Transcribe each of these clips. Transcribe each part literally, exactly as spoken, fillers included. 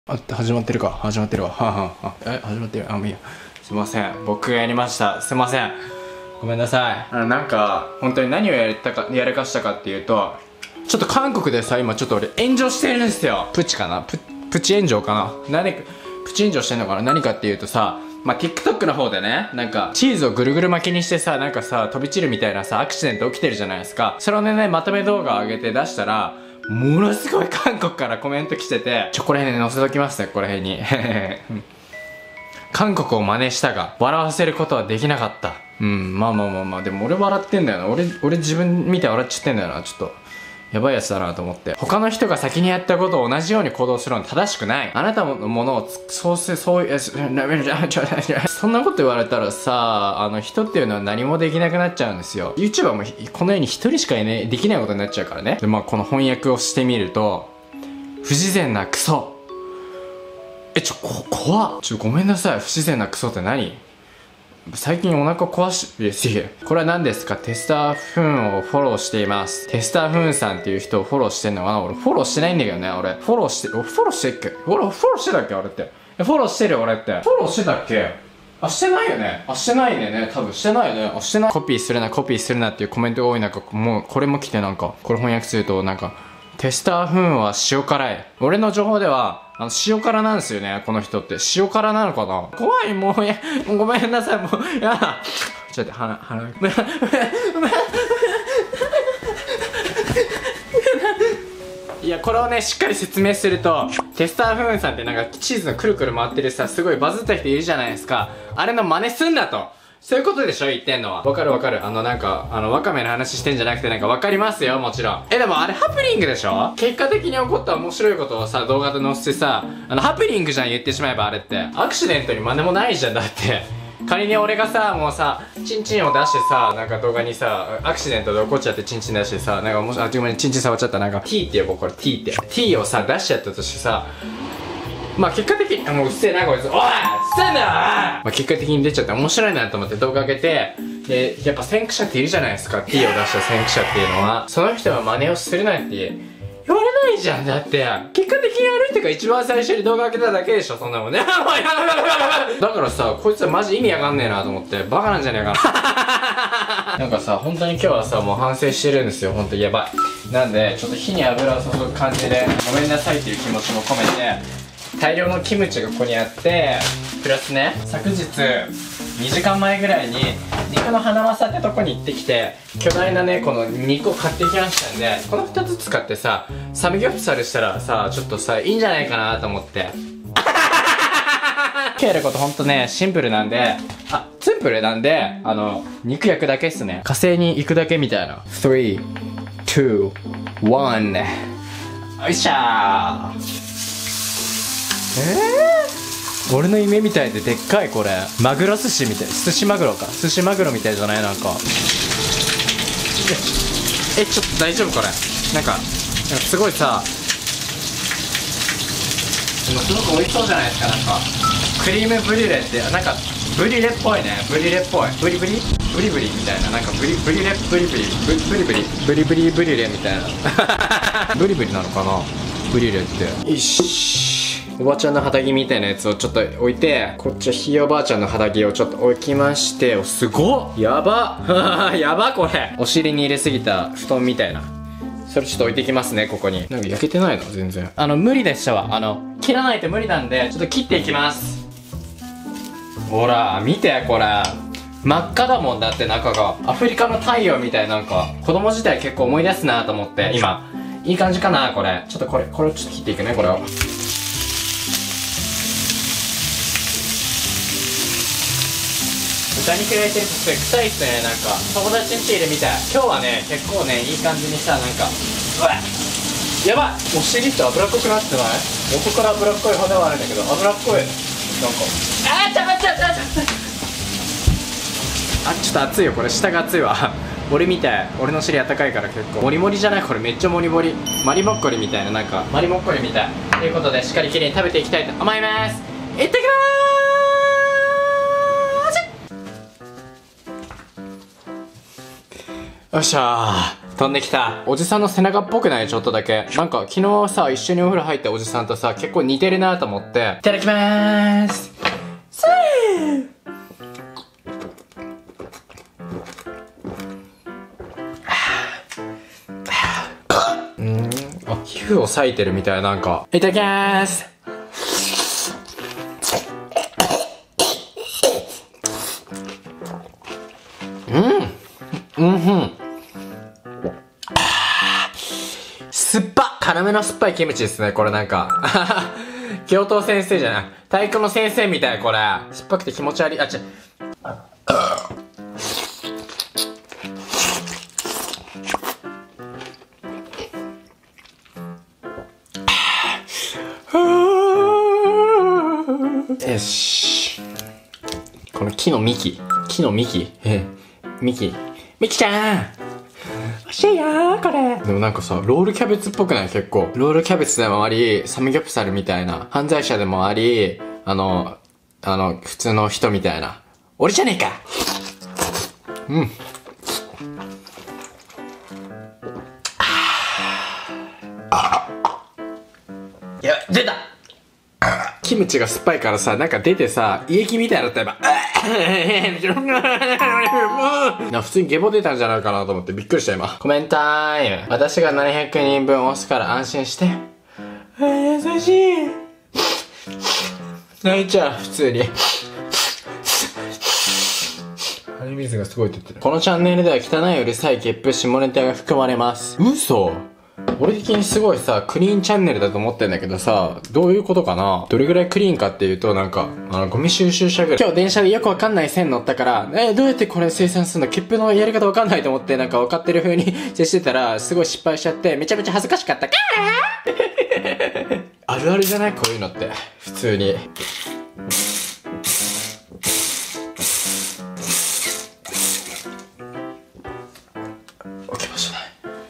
あ、始まってるか。始まってるわ。はあ、はあ、え、始まってる。あ、もういいや。すいません。僕がやりました。すいません。ごめんなさい。あの、なんか、本当に何をやったか、やらかしたかっていうと、ちょっと韓国でさ、今ちょっと俺炎上してるんですよ。プチかなプ、プチ炎上かな何か、プチ炎上してんのかな何かっていうとさ、まあ、TikTok の方でね、なんか、チーズをぐるぐる巻きにしてさ、なんかさ、飛び散るみたいなさ、アクシデント起きてるじゃないですか。それをね、まとめ動画を上げて出したら、ものすごい韓国からコメント来てて、ちょ、これ辺に載せときますね、これ辺に。韓国を真似したが、笑わせることはできなかった。うん、まあまあまあまあ、でも俺笑ってんだよな。俺、俺自分見て笑っちゃってんだよな、ちょっと。やばいやつだなと思って。他の人が先にやったことを同じように行動するのは正しくない。あなたのものを、そうせ、そういう、そんなこと言われたらさ、あの人っていうのは何もできなくなっちゃうんですよ。YouTuber もこの世に一人しかいね、できないことになっちゃうからね。で、まあこの翻訳をしてみると、不自然なクソ。え、ちょ、こ、怖っ。ちょ、ごめんなさい。不自然なクソって何？最近お腹壊し、いや、いや、これは何ですか？テスターフーンをフォローしています。テスターフーンさんっていう人をフォローしてんのかな？俺フォローしてないんだけどね、俺。フォローして、俺フォローしてっけ？俺フォローしてたっけ俺って。フォローしてる俺って。フォローしてたっけ？あ、してないよね。あ、してないね。多分してないよね。あ、してない。コピーするな、コピーするなっていうコメントが多い中、もうこれも来てなんか、これ翻訳するとなんか、テスターフーンは塩辛い。俺の情報では、あの、塩辛なんですよね、この人って。塩辛なのかな？怖い、もう、や、もうごめんなさい、もう、やだ。ちょっと、鼻、鼻、ごめん、ごめん、ごめん。いや、これをね、しっかり説明すると、テスターフーンさんってなんか、チーズのくるくる回ってるさ、すごいバズった人いるじゃないですか。あれの真似すんだと。そういうことでしょ言ってんのは。わかるわかる。あのなんか、あの、ワカメの話してんじゃなくてなんかわかりますよ、もちろん。え、でもあれハプニングでしょ？結果的に起こった面白いことをさ、動画で載せてさ、あの、ハプニングじゃん言ってしまえばあれって。アクシデントに真似もないじゃん、だって。仮に俺がさ、もうさ、チンチンを出してさ、なんか動画にさ、アクシデントで起こっちゃってチンチン出してさ、なんかもし、あ、ごめん、チンチン触っちゃった。なんか、T って呼ぼう、これ T って。T をさ、出しちゃったとしてさ、まあ結果的に、あ、もううっせえなこいつ、おい、うっせえんだよ。まあ結果的に出ちゃって面白いなと思って動画上げて、で、やっぱ先駆者っているじゃないですか。T を出した先駆者っていうのは。その人は真似をするなって言われないじゃん。だって、結果的にある人が一番最初に動画上げただけでしょ、そんなもんね。だからさ、こいつはマジ意味わかんねえなと思って、バカなんじゃねえかな。なんかさ、本当に今日はさ、もう反省してるんですよ。本当にやばい。なんで、ちょっと火に油を注ぐ感じで、ごめんなさいっていう気持ちも込めて、大量のキムチがここにあって、プラスね、昨日にじかんまえぐらいに肉のハナマサってとこに行ってきて、巨大なねこの肉を買ってきましたんで、このふたつ使ってさ、サムギョプサルしたらさ、ちょっとさ、いいんじゃないかなと思って今日やることほんとねシンプルなんで、あ、シンプルなんで、あの肉焼くだけっすね。火星に行くだけみたいな。スリー、ツー、ワン、よいしょー。えー、俺の夢みたいででっかい。これマグロ寿司みたい。寿司マグロか。寿司マグロみたいじゃない？なんかえ、ちょっと大丈夫これ。なんか、なんかすごいさ、でもすごく美味しそうじゃないですか。なんかクリームブリュレって、なんかブリュレっぽいね。ブリュレっぽい。ブリブリブリブリみたいな。なんかブリブリュレブリブリブリブリブリブリブリュレみたいな。ブリブリなのかなブリュレって。よし、おばちゃんの肌着みたいなやつをちょっと置いて、こっちはひいおばあちゃんの肌着をちょっと置きまして、お、すごっ、やばやばこれ。お尻に入れすぎた布団みたいな、それちょっと置いてきますね、ここに。なんか焼けてないの全然。あの無理でしたわ。あの切らないと無理なんで、ちょっと切っていきます。ほら見て、これ真っ赤だもん。だって中がアフリカの太陽みたい。なんか子供自体結構思い出すなと思って。今いい感じかなこれ。ちょっとこれこれをちょっと切っていくね、これを。豚肉焼いてるとすごい臭いっすね。なんか友達ん家いるみたい。今日はね結構ねいい感じにさ、なんかうわっ、やばい、お尻って脂っこくなってない？元から脂っこい骨はあるんだけど、脂っこい。なんかあーちゃまちゃちゃちゃあ、ちょっと熱いよこれ。下が熱いわ。俺みたい。俺の尻あったかいから結構モリモリじゃない？これめっちゃモリモリ。マリモッコリみたいな。なんかマリモッコリみたいということで、しっかりきれいに食べていきたいと思います。いってきまーす。よっしゃー、 飛んできた。おじさんの背中っぽくない？ちょっとだけ。なんか昨日さ、一緒にお風呂入ったおじさんとさ、結構似てるなと思って。いただきまーす。それうーん。あ、皮膚を裂いてるみたい。なんか。いただきまーす。うん。うんふん。酸っぱ辛めの酸っぱいキムチですね、これなんか。教頭先生じゃない。体育の先生みたい、これ。酸っぱくて気持ち悪い。あ、ちょ。よし。この木の幹。木の幹。ええ。幹。ミキちゃん欲しいよー、これ。でもなんかさ、ロールキャベツっぽくない？結構。ロールキャベツでもあり、サムギョプサルみたいな。犯罪者でもあり、あの、あの、普通の人みたいな。俺じゃねえか。うん。いや、出た。キムチが酸っぱいからさ、なんか出てさ、胃液みたいだったらな、普通にゲボ出たんじゃないかなと思ってびっくりした今。コメンタイム。私がななひゃくにんぶん押すから安心して。あ、優しい。泣いちゃう、普通に。鼻水がすごい出てる。このチャンネルでは汚い、うるさい、ゲップ、下ネタが含まれます。嘘？俺的にすごいさ、クリーンチャンネルだと思ってんだけどさ、どういうことかな？どれぐらいクリーンかっていうと、なんか、あの、ゴミ収集車ぐらい。今日電車でよくわかんない線乗ったから、えー、どうやってこれ生産するの？ケップのやり方わかんないと思って、なんか分かってる風に接してたら、すごい失敗しちゃって、めちゃめちゃ恥ずかしかった。あるあるじゃない？こういうのって。普通に。起きましたね。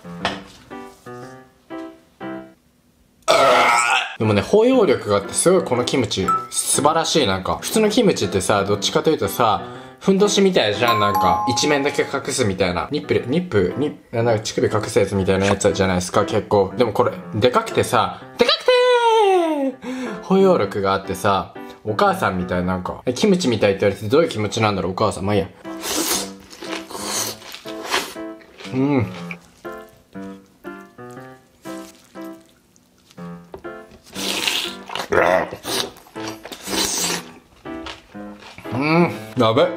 でもね、包容力があってすごいこのキムチ素晴らしい。なんか普通のキムチってさ、どっちかというとさ、ふんどしみたいじゃん。なんか一面だけ隠すみたいな、ニップルニップになんか乳首隠すやつみたいなやつじゃないですか。結構でもこれでかくてさ、でかくてー包容力があってさ、お母さんみたい。なんかキムチみたいって言われてどういう気持ちなんだろうお母さん。まあいいや。うん。うん、やべ。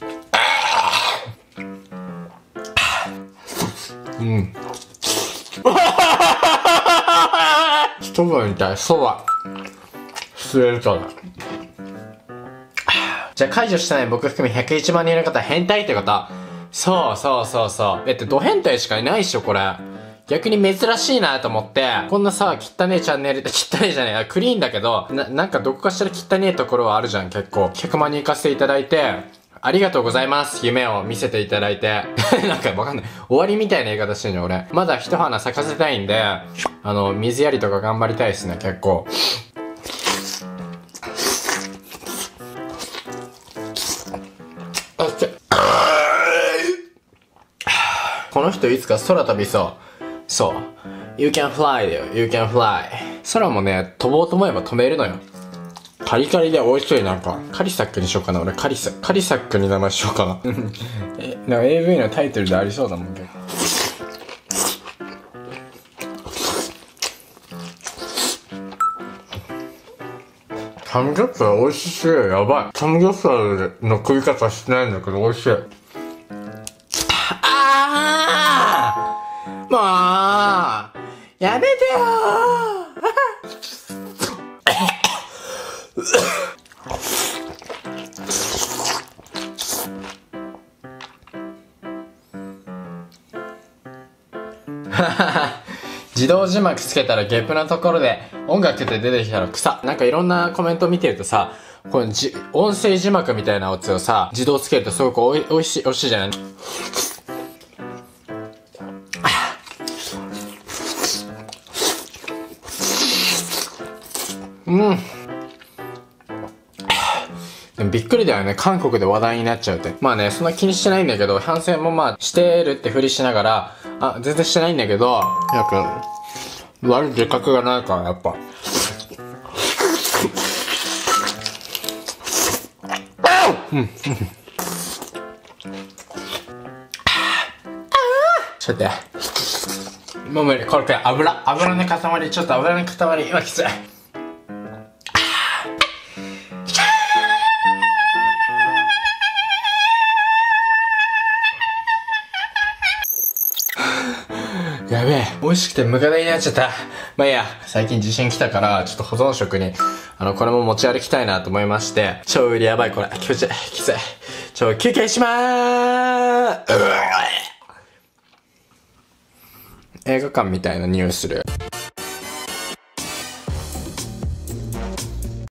うん。一晩みたい、そば。失礼かな。じゃあ解除してない僕含めひゃくいちまん人の方は変態ってこと？そうそうそうそう。だってド変態しかいないっしょ、これ。逆に珍しいなと思って、こんなさ、汚ねえチャンネルって、汚ねえじゃねえ、クリーンだけど、な、なんかどこかしら汚ねえところはあるじゃん、結構。ひゃくまん人行かせていただいて、ありがとうございます。夢を見せていただいて。なんかわかんない。終わりみたいな言い方してんじゃん、俺。まだ一花咲かせたいんで、あの、水やりとか頑張りたいですね、結構。あっちゃ。この人いつか空飛びそう。そう。You can fly だよ。You can fly。空もね、飛ぼうと思えば飛べるのよ。カリカリで美味しい。なんか、カリサックにしようかな。俺、カリサ、カリサックに名前しようかな。え、なんか エーブイ のタイトルでありそうだもんけど。サムギョプサル美味しい。やばい。サムギョプサルの食い方してないんだけど美味しい。あーもうやめてよー自動字幕つけたらゲップなところで音楽で出てきたら草。なんかいろんなコメント見てるとさ、このじ音声字幕みたいなやつをさ、自動つけるとすごくおいおいしい、おいしいじゃない。うん。ででもびっくりだよね。韓国で話題になっちゃうって。まあね、そんな気にしてないんだけど、反省もまあ、してるってふりしながら、あ、全然してないんだけど、やっぱ、悪い自覚がないから、やっぱ。うん。ちょっと待って。もう無理。これくらい油、油の塊、ちょっと油の塊、今きつい。やべえ。美味しくて無駄になっちゃった。まあいいや。最近地震来たから、ちょっと保存食に、あの、これも持ち歩きたいなと思いまして、超売りやばいこれ。気持ちいい。きつい。ちょ、休憩しまーす。映画館みたいな匂いする。